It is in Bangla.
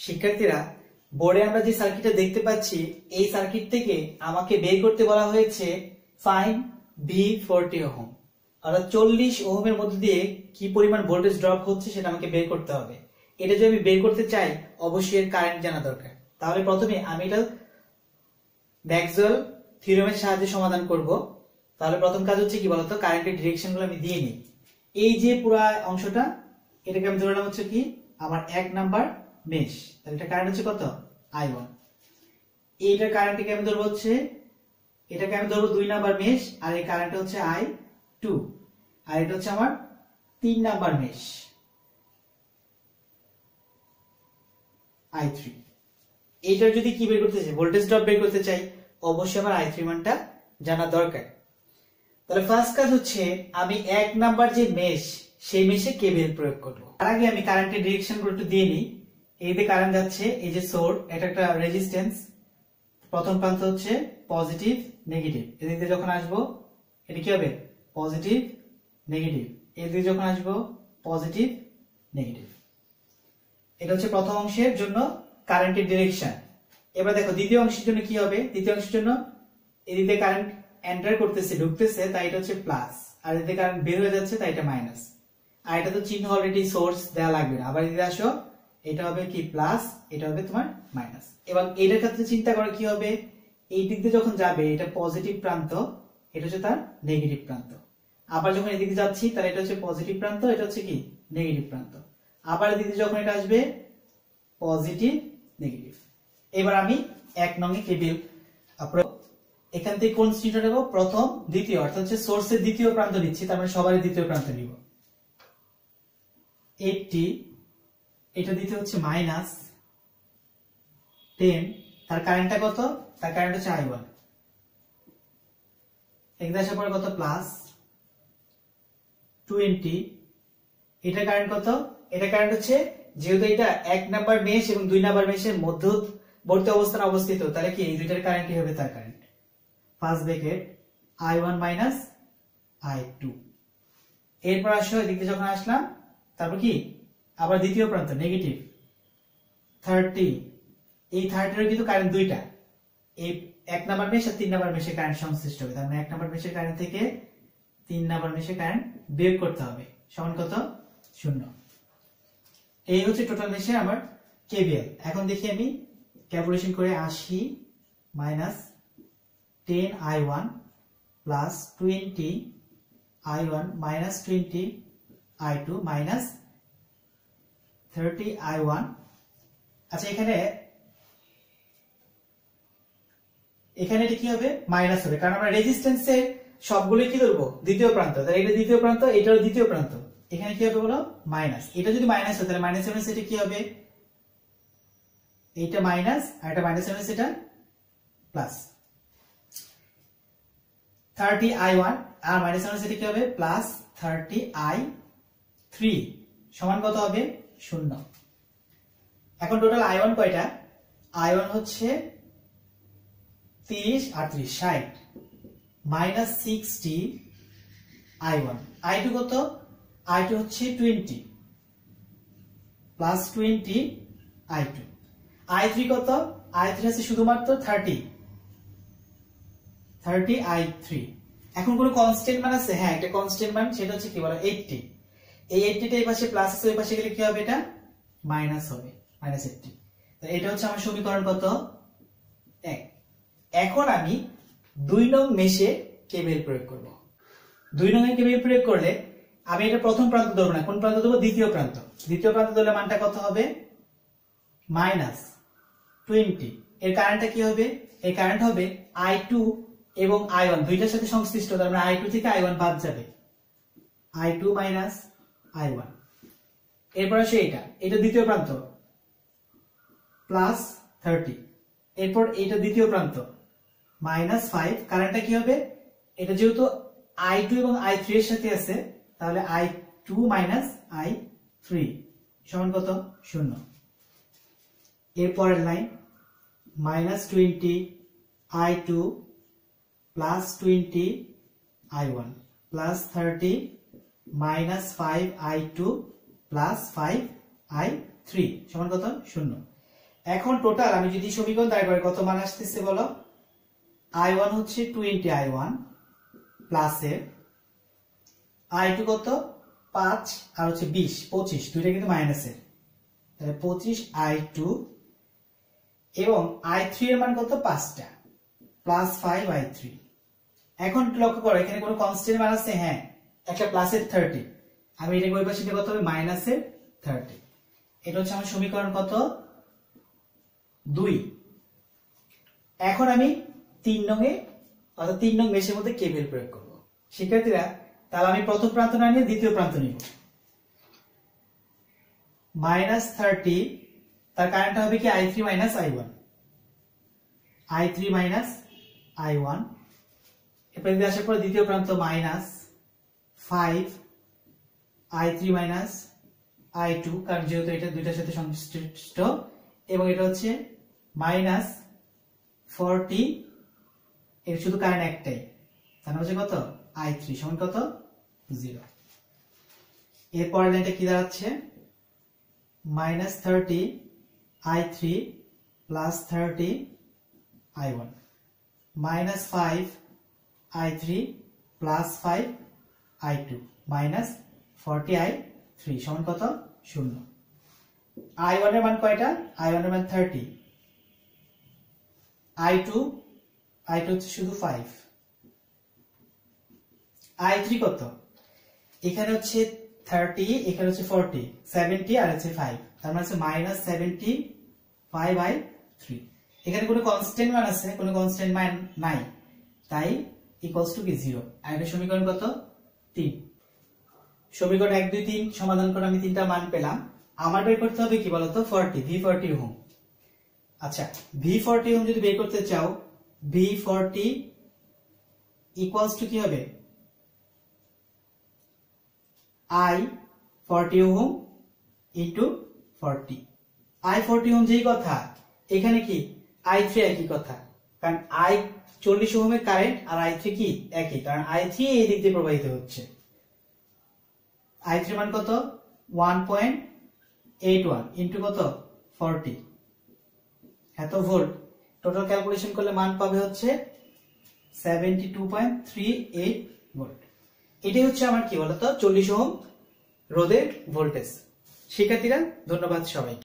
শিক্ষার্থীরা, বোর্ডে আমরা যে সার্কিটটা দেখতে পাচ্ছি এই সার্কিট থেকে আমাকে বের করতে বলা হয়েছে ফাইন্ড V40 ওহম, অর্থাৎ 40 ওহমের মধ্যে দিয়ে কি পরিমাণ ভোল্টেজ ড্রপ হচ্ছে সেটা আমাকে বের করতে হবে। এটা যদি আমি বের করতে চাই অবশ্যই এর কারেন্ট জানা দরকার। তাহলে প্রথমে আমি এটা ম্যাক্সওয়েল থিওরেমের সাহায্যে সমাধান করব। তাহলে প্রথম কাজ হচ্ছে কি বলতো, কারেন্টের ডিরেকশনগুলো আমি দিয়ে নিই। এই যে পুরো অংশটা, এটাকে আমি ধরলাম হচ্ছে কি আমার 1 নাম্বার মেশ। তাহলে এটা কারেন্ট হচ্ছে কত, I1। এইটার কারেন্টকে আমি ধরবো হচ্ছে, এটাকে আমি ধরবো 2 নাম্বার মেশ, আর এই কারেন্ট হচ্ছে I2, আর এটা হচ্ছে আমার 3 নাম্বার মেশ I3। এইটার যদি কি বের করতে চাই, ভোল্টেজ ড্রপ বের করতে চাই, অবশ্যই আমার I3 মানটা জানা দরকার। তাহলে ফার্স্ট কাজ হচ্ছে আমি 1 নাম্বার যে মেশ সেই মেশে কেভিএল প্রয়োগ করব। তার আগে আমি কারেন্টের ডিরেকশনগুলো একটু দিয়ে নিই। এই যে কারেন্ট যাচ্ছে, এই যে সোর্স, এটা একটা রেজিস্ট্যান্স, প্রথম প্রান্ত হচ্ছে পজিটিভ নেগেটিভ, এদিকে যখন আসবো এটা কি হবে, পজিটিভ নেগেটিভ, এদিকে যখন আসবো পজিটিভ নেগেটিভ। এটা হচ্ছে প্রথম অংশের জন্য কারেন্টের ডিরেকশন। এবার দেখো দ্বিতীয় অংশের জন্য কি হবে, দ্বিতীয় অংশের জন্য এদিকে কারেন্ট এন্টার করতেছে, ঢুকতেছে, তাই এটা হচ্ছে প্লাস, আর এদিকে কারেন্ট বের হয়ে যাচ্ছে, তাই এটা মাইনাস। আর এটা তো চিহ্ন অলরেডি সোর্স দেওয়া লাগবে না, আবার এদিকে আসো, এটা হবে কি প্লাস, এটা হবে তোমার মাইনাস। এবং এটার ক্ষেত্রে চিন্তা করে কি হবে, এই দিক দিয়ে যখন যাবে এটা পজিটিভ প্রান্ত, এটা হচ্ছে তার নেগেটিভ প্রান্ত। আবার যখন এদিকে যাচ্ছি তাহলে এটা হচ্ছে পজিটিভ প্রান্ত, এটা হচ্ছে কি নেগেটিভ প্রান্ত। আবার এদিকে যখন এটা আসবে পজিটিভ নেগেটিভ। এবার আমি 1 নং এ কেভিএল এখান থেকে কোন চিহ্নটা নেব, প্রথম দ্বিতীয়, অর্থাৎ হচ্ছে সোর্সের দ্বিতীয় প্রান্ত নিচ্ছি, তার মানে সবারই দ্বিতীয় প্রান্ত নিব। 80, এটা দিতে হচ্ছে মাইনাস 10, তার কারেন্টটা কত, তার কারেন্ট হচ্ছে I1। এখানে আসার পরে কত, প্লাস 20, এটা কারেন্ট কত, এটা কারেন্ট হচ্ছে, যেহেতু এটা 1 নাম্বার মেশ এবং 2 নাম্বার মেশের মধ্যবর্তী অবস্থানে অবস্থিত, তাহলে কি এই দুইটার কারেন্টই হবে তার current. First bracket I1 minus I2। এরপর আসো এদিকে যখন আসলাম, তারপর কি আবার দ্বিতীয় প্রান্ত নেগেটিভ 30, এই 30 এর কিন্তু কারেন্ট দুইটা, এই 1 নাম্বার মেশ আর 3 নাম্বার মেশে কারেন্ট সংশ্লিষ্ট হবে, তার মানে 1 নাম্বার মেশের কারেন্ট থেকে 3 নাম্বার মেশে কারেন্ট বিয়োগ করতে হবে, সমান কত, 0। এই হচ্ছে টোটাল মেশে আমার কেভিএল। এখন দেখি আমি ক্যালকুলেশন করে, 80 minus 10 I1 plus 20 I1 minus 20 I2 minus 30 I1। আচ্ছা, এখানে এটা কি হবে, মাইনাস হবে, কারণ আমরা রেজিস্ট্যান্সের সবগুলোই কি ধরবো, দ্বিতীয় প্রান্ত, তাহলে এটা দ্বিতীয় প্রান্ত, এটাও দ্বিতীয় প্রান্ত, এখানে কি হবে বলো, মাইনাস। এটা যদি মাইনাস হয় তাহলে মাইনাস মাইনাস এটা কি হবে, এইটা মাইনাস, আর এটা মাইনাস মাইনাস এটা প্লাস। 30 I1 আর মাইনাস মাইনাস এটা কি হবে, প্লাস 30 I3 সমান কত হবে, 0। এখন টোটাল I1 কয়টা, I1 হচ্ছে 30 আর 30 60, মাইনাস 60 I1। I2 কত, I2 হচ্ছে 20 প্লাস 20 I2। I3 কত, I3 আছে শুধুমাত্র 30 I3। এখন কোন কনস্ট্যান্ট মান আছে, হ্যাঁ একটা কনস্ট্যান্ট মান, সেটা হচ্ছে কি বলো, 80। এই 80টা এই পাশে প্লাস আছে, ওই পাশে গেলে কি হবে, এটা মাইনাস হবে, মাইনাস 80। তো এটা হচ্ছে আমার সমীকরণ কত, 1। এখন আমি 2 নং মেশে কেভিএল প্রয়োগ করব। 2 নং এ কেভিএল প্রয়োগ করলে আমি এটা প্রথম প্রান্ত ধরবো না, কোন প্রান্ত ধরবো, দ্বিতীয় প্রান্ত। দ্বিতীয় প্রান্ত ধরলে মানটা কত হবে, মাইনাস 20। এর কারেন্টটা কি হবে, এই কারেন্ট হবে I2 এবং I1 দুইটার সাথে সংশ্লিষ্ট, তার মানে I2 থেকে I1 বাদ যাবে, I2 মাইনাস I1। এরপর আসে এটা দ্বিতীয় প্রান্ত, প্লাস 30। এরপর এটা দ্বিতীয় প্রান্ত, মাইনাস 5। কারেন্টটা কি হবে, এটা যেহেতু I2 এবং I3 এর সাথে আছে, তাহলে I2 মাইনাস I3 সমান কত, 0। এরপরের line minus 20 I2 plus 20 I1 plus 30 minus 5 I2 plus 5 I3 সমান কত, 0। এখন টোটাল আমি যদি সমীকরণ দাঁড় করি কত মান আসতেছে বলো, I1 হচ্ছে 20 I1 প্লাসের I2 কত 5 আর হচ্ছে 20 25, দুইটা কিন্তু মাইনাসের, তাহলে 25 I2 এবং I3 এর মান কত 5টা প্লাস 5 I3। এখন লক্ষ্য করো এখানে কোনো কনস্ট্যান্ট মান আছে, হ্যাঁ একটা প্লাসের 30, আমি এটাকে ওই পাশে কত হবে মাইনাসের 30। এটা হচ্ছে আমার সমীকরণ কত 2। এখন আমি 3 নংয়ে অর্থাৎ 3 নং মেশের মধ্যে কেভিএল প্রয়োগ করব। শিক্ষার্থীরা তাহলে আমি প্রথম প্রান্ত না নিয়ে দ্বিতীয় প্রান্ত নিব। -30 তার কারেন্টটা হবে কি I3 minus I1, I3 minus I1। এরপর যদি আসার পর দ্বিতীয় প্রান্ত -5 I3 মাইনাস I2, কারণ যেহেতু এটা দুইটার সাথে সংশ্লিষ্ট, এবং এটা হচ্ছে -40, এর শুধু কারেন্ট একটাই, তার হচ্ছে কত I3 সমান কত 0। এরপরের লাইনটা কি দাঁড়াচ্ছে -30 I3 plus 30 I1 -5 I3 plus 5 I2 minus 40 I3 সমান কত 0। I1 এর মান কয়টা, I1 এর মান 30, I2 হচ্ছে শুধু 5, I3 কত, এখানে হচ্ছে 30 এখানে হচ্ছে 40, 70 আর হচ্ছে 5, তার মানে হচ্ছে -75 I3। এখানে কোনো কনস্ট্যান্ট মান আছে, কোনো কনস্ট্যান্ট মান নাই, তাই ইকুয়ালস টু কি 0। আর এটা সমীকরণ কত 3। সমীকরণ 1 2 3 সমাধান করে আমি তিনটা মান পেলাম। আমার বের করতে হবে কি বলতো 40 V40 ওহম। আচ্ছা V40 ওহম যদি বের করতে চাও, V40 ইকুয়ালস টু কি হবে I40 ohm into 40। I40 ohm যেই কথা, এখানে কি I3 একই কথা, কারণ I 40 ওহমের কারেন্ট আর I3 কি একই, কারণ I3 এই দিক দিয়ে প্রবাহিত হচ্ছে। I3 মান কত 1.81 ইনটু কত 40, এত ভোল্ট। টোটাল ক্যালকুলেশন করলে মান পাবে হচ্ছে 72.38 ভোল্ট। এটাই হচ্ছে আমার কি বলতো 40 ওহম রোধের ভোল্টেজ। শিক্ষার্থীরা ধন্যবাদ সবাই।